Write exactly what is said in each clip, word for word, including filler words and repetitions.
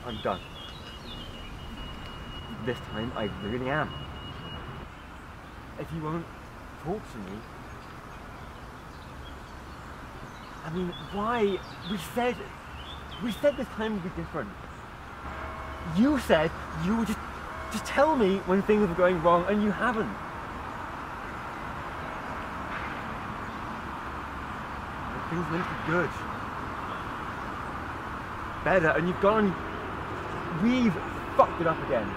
I'm done. This time I really am. If you won't talk to me, I mean, why? We said, we said this time would be different. You said you would just, just tell me when things were going wrong, and you haven't. Things meant to be good. Better, and you've gone, we've fucked it up again.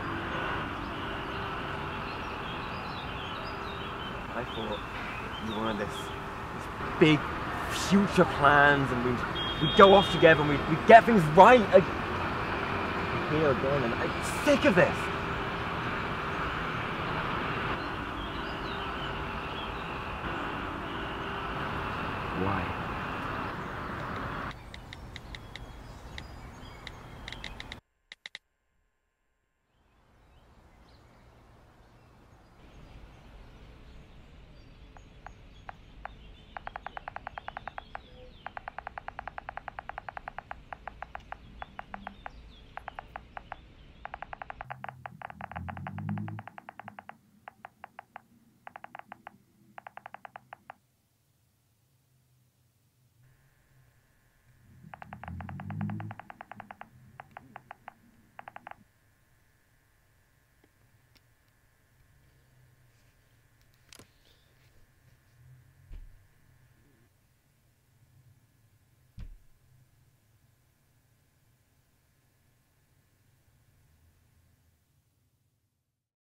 I thought you wanted this, this big future plans, and we'd, we'd go off together and we'd, we'd get things right. I, here again, and I'm sick of this.